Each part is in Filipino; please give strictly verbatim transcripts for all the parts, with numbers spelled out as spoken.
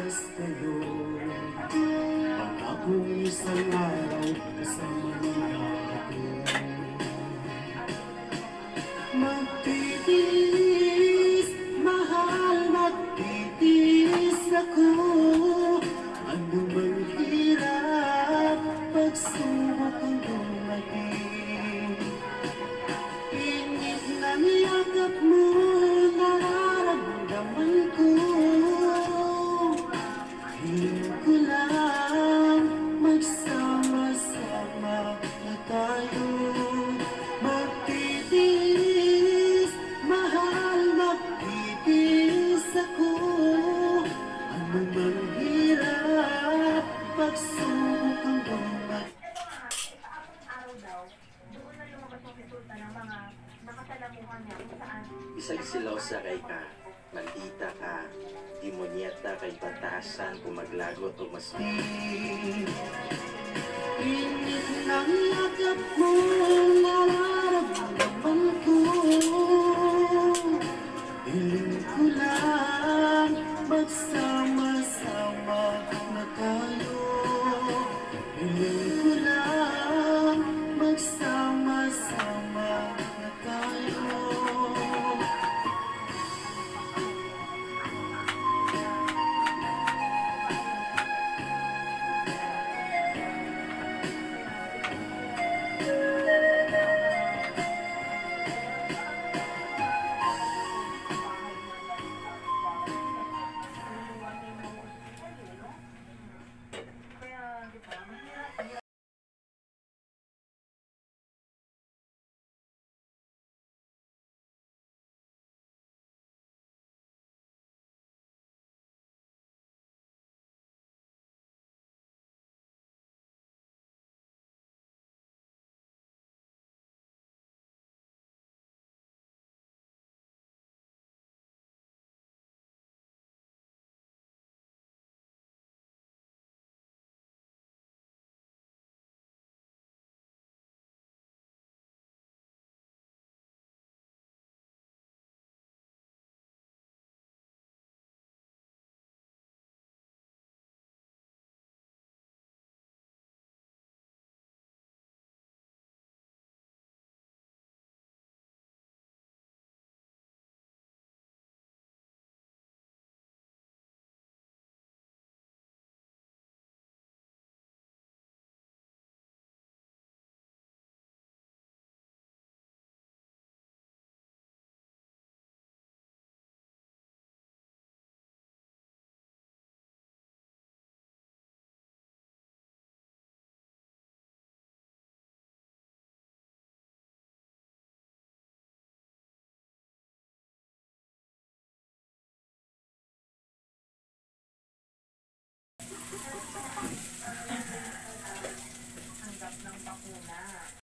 oras ngayon. Pangakong isang araw kasama natin. Magtitiis, mahal, magtitiis ako. Ano mang hirap, pagsubok ang dumating. Init ng yakap mo, nararamdaman ko. Hiling ko lang, magsama-sama na tayo. Magtitiis, mahal, magtitiis ako. Ano mang hirap, pagsubok ang dumating. Araw daw, doon na lumabas ang resulta ng mga nakasalamuhan niya kung saan Isang silaw sa kay ka, maldita ka, demonyata kay batasan kung maglagot o mas Init ng yakap mo, nararamdaman ko. Hiling ko lang, magsama-sama na tayo. Hiling ko lang, magsama-sama na tayo. kaya, di ba, mahirap ng bakuna.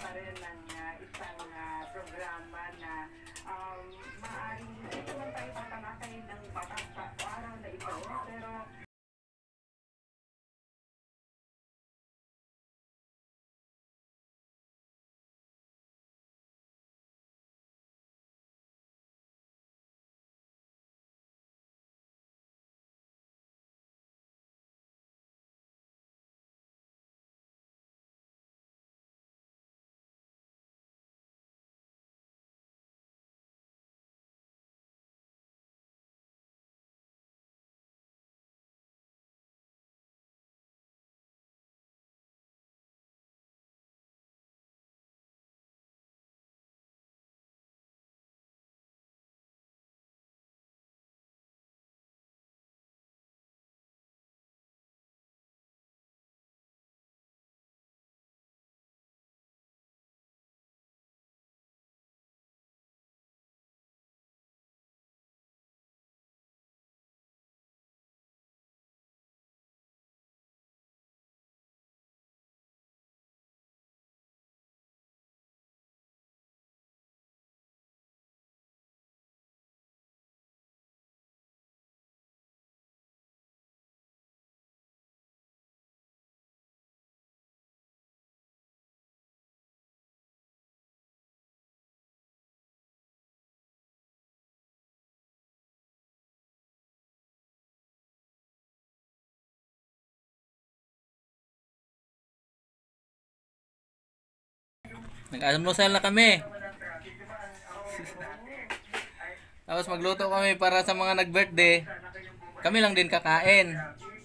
pa rin ng ah, isang ah, programa na um, maaaring hindi naman tayo tatalakay ng batas sa araw na ito, pero Nag-almusal na kami. Tapos magluto kami para sa mga nag-birthday. Kami lang din kakain.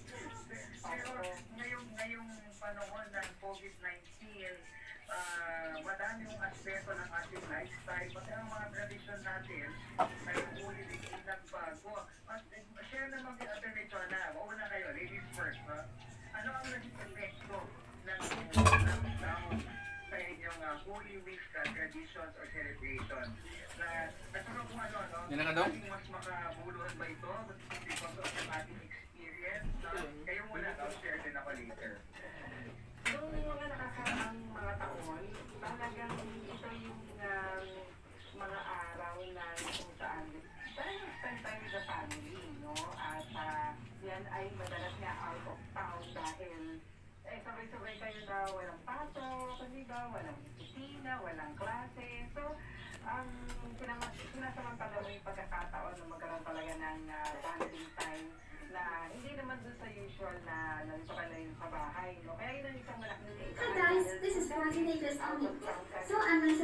ngayong ngayong panahon ng COVID nineteen, ah, madami yung aspeto ng ating lifestyle, pati ang mga tradisyon natin ay uli din nagbago. At eh, share naman din Ate Rechona, mauna kayo, ladies first. Ha? Ano ang naging epekto ng lockdown sa inyong uh, Holy Week uh, traditions or celebrations? Na nagkaroon kung ano, no? Yan na ka daw? Naging mas makabuluhan ba ito because of the ating experience? Uh, kayo muna, I'll share din ako later. Noong mga nakakaraang mga taon, talagang ito yung um, mga araw na kung saan tayo spend time with the family, no? At uh, yan ay madalas nga out of town dahil eh, sabay-sabay kayo na walang pasok, hindi ba? Walang opisina, walang klase. So, ang sinama- sinasamantala mo yung pagkakataon na magkaroon talaga ng uh, bonding time na hindi naman doon sa usual na nandito ka lang sa bahay, no? Kaya yun ang isang malaking Hi guys, this is Rosie Nicholas Omni. So I'm gonna